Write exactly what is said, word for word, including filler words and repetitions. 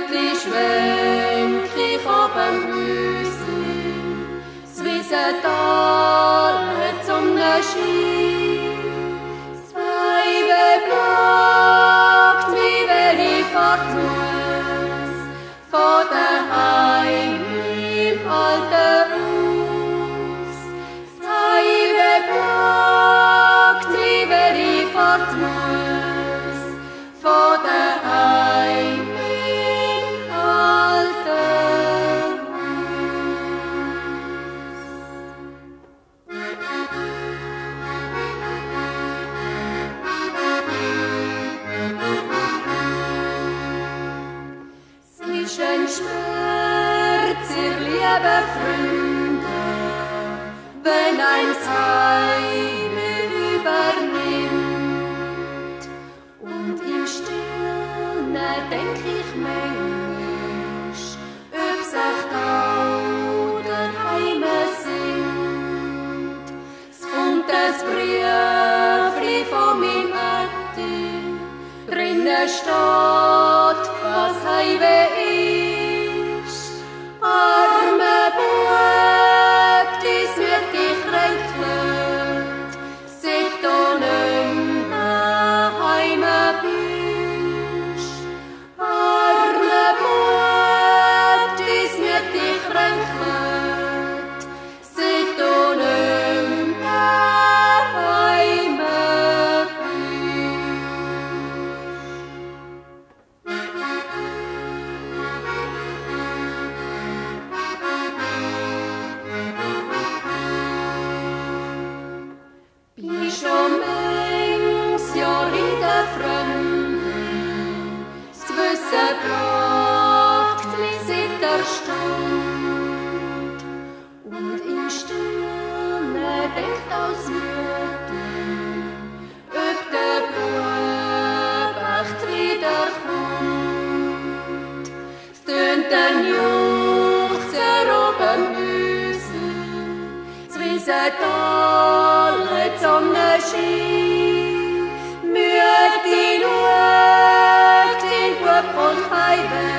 Mütli schwenk ich ob dem Häuschen, es wiesen alle zum Schein. Das Weib plagt, wie wenn ich fort muss, von daheim im alten Haus. Das Weib plagt, wie wenn ich fort muss, von daheim im alten Haus. Es ist ein Schmerz, ihr liebe Freunde, wenn ein Heim übernimmt. Und im Stillen denk ich manchmal, ob sich da daheim sind. Es kommt ein Briefli von meinem Ätti, drinnen steht, was Heimweh ist. Arme Bub, dies wird dich kränkelt, seit du nicht mehr daheim bist. Arme Bub, dies wird dich kränkelt, seit du nicht mehr daheim bist. Bin schon manches Jahr in der Fremde, das Gewissen plagt mich seit der Stunde. Und im Stillen denkt aus Mütter, ob der Bub echt wiederkommt. Es tönt ein Juchzer ob dem Häuschen, es wiesen alle zum Schein. Mütti schaut, dein Bub kommt heim.